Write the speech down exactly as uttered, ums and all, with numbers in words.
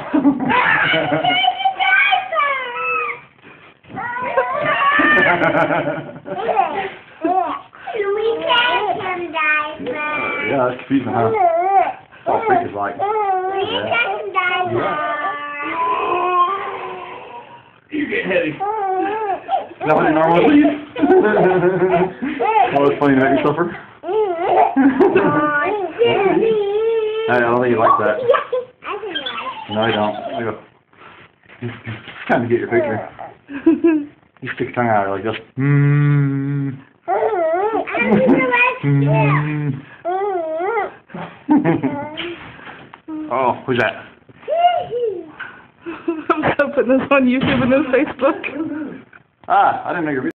We catch him diaper. Yeah, that's confusing, huh? That's all freak is like. We catch him diaper. You're getting heavy. Is that what it normally is? Oh, it's funny to make me suffer. I don't think you like that. No, I don't. I go. It's time to get your picture. You stick your tongue out like this. Mm. Mm. Oh, who's that? I'm gonna put this on YouTube and then Facebook. Ah, I didn't know your video.